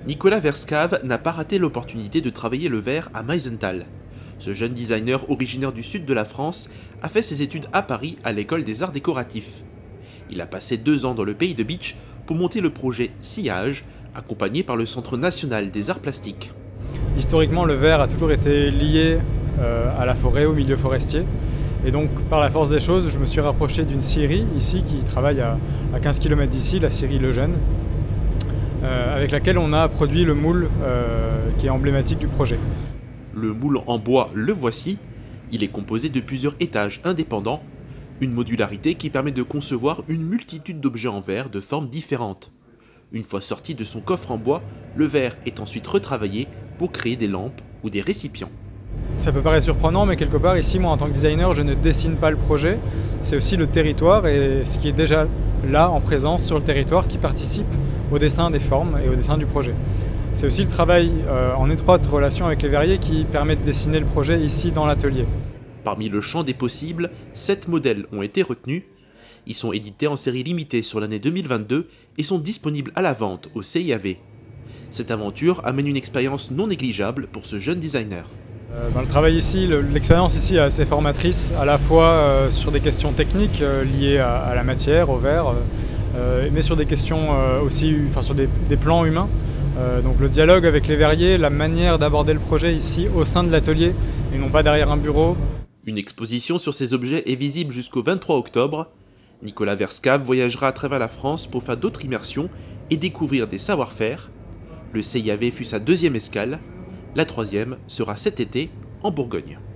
Nicolas Verscave n'a pas raté l'opportunité de travailler le verre à Meisenthal. Ce jeune designer originaire du sud de la France a fait ses études à Paris à l'école des arts décoratifs. Il a passé 2 ans dans le pays de Bitche pour monter le projet Sillage, accompagné par le Centre national des arts plastiques. Historiquement, le verre a toujours été lié à la forêt, au milieu forestier. Et donc, par la force des choses, je me suis rapproché d'une scierie ici qui travaille à 15 km d'ici, la scierie Lejeune, avec laquelle on a produit le moule qui est emblématique du projet. Le moule en bois, le voici. Il est composé de plusieurs étages indépendants, une modularité qui permet de concevoir une multitude d'objets en verre de formes différentes. Une fois sorti de son coffre en bois, le verre est ensuite retravaillé pour créer des lampes ou des récipients. Ça peut paraître surprenant, mais quelque part ici, moi en tant que designer, je ne dessine pas le projet. C'est aussi le territoire et ce qui est déjà là en présence sur le territoire qui participe au dessin des formes et au dessin du projet. C'est aussi le travail en étroite relation avec les verriers qui permet de dessiner le projet ici dans l'atelier. Parmi le champ des possibles, 7 modèles ont été retenus. Ils sont édités en série limitée sur l'année 2022 et sont disponibles à la vente au CIAV. Cette aventure amène une expérience non négligeable pour ce jeune designer. Le travail ici, l'expérience ici est assez formatrice, à la fois sur des questions techniques liées à la matière, au verre, mais sur des questions aussi, sur des plans humains. Donc le dialogue avec les verriers, la manière d'aborder le projet ici au sein de l'atelier et non pas derrière un bureau. Une exposition sur ces objets est visible jusqu'au 23 octobre. Nicolas Verscave voyagera à travers la France pour faire d'autres immersions et découvrir des savoir-faire. Le CIAV fut sa 2e escale. La 3e sera cet été en Bourgogne.